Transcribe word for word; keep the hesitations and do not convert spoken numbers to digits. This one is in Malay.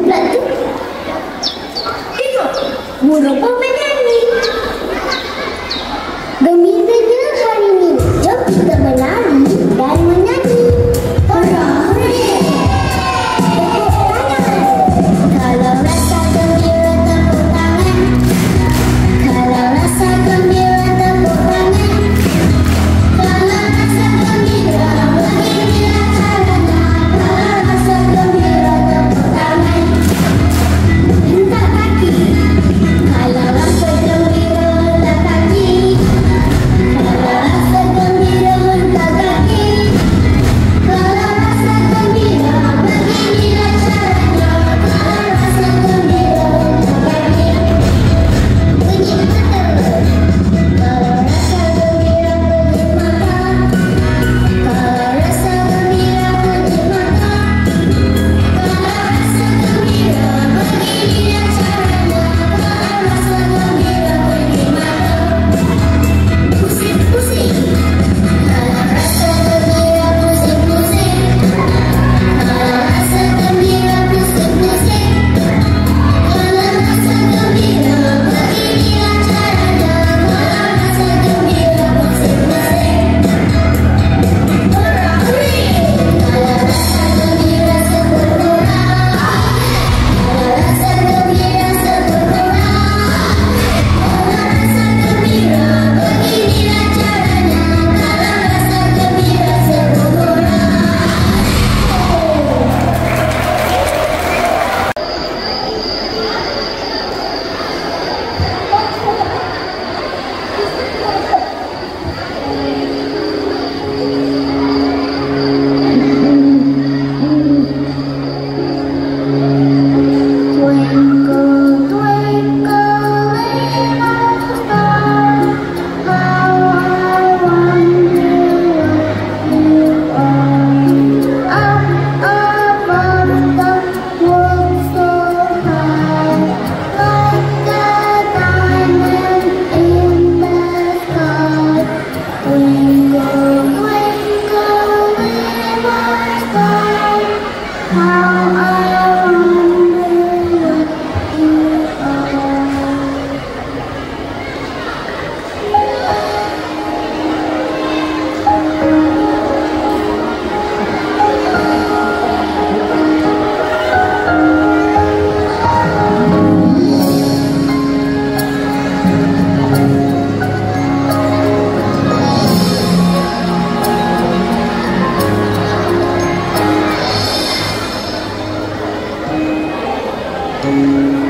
pula tu? Tengok, burung pun menyanyi. Gembiranya hari ini, jom kita menari dan menyanyi. Hooray! Tepuk tangan. Kalau rasa gembira, tepuk tangan. Kalau rasa gembira, tepuk tangan. Kalau rasa gembira, beginilah caranya. Kalau rasa gembira, tepuk tangan. Hentak kaki. Kalau rasa gembira, hentak kaki. Kalau rasa gembira, hentak kaki. Kalau rasa gembira, beginilah caranya. Kalau rasa gembira, hentak kaki. Bunyi mata. Kalau rasa gembira, bunyi mata. Kalau rasa gembira, bunyi mata. Kalau rasa gembira, beginilah caranya. Kalau rasa gembira, bunyi mata. Pusing-pusing. Kalau rasa gembira, pusing-pusing. Kalau rasa gembira, pusing-pusing. Kalau rasa gembira, beginilah caranya. Kalau rasa gembira, pusing-pusing. Hooray! Kalau rasa gembira, sebut hurrah. Kalau rasa gembira, sebut hurrah. Kalau rasa gembira, beginilah caranya. Kalau rasa gembira, sebut hurrah. Twinkle, twinkle, little star, how I wonder what you are. Up above the world so high, like a diamond in the sky. Twinkle, twinkle, little star, how I wonder what you are. Thank you.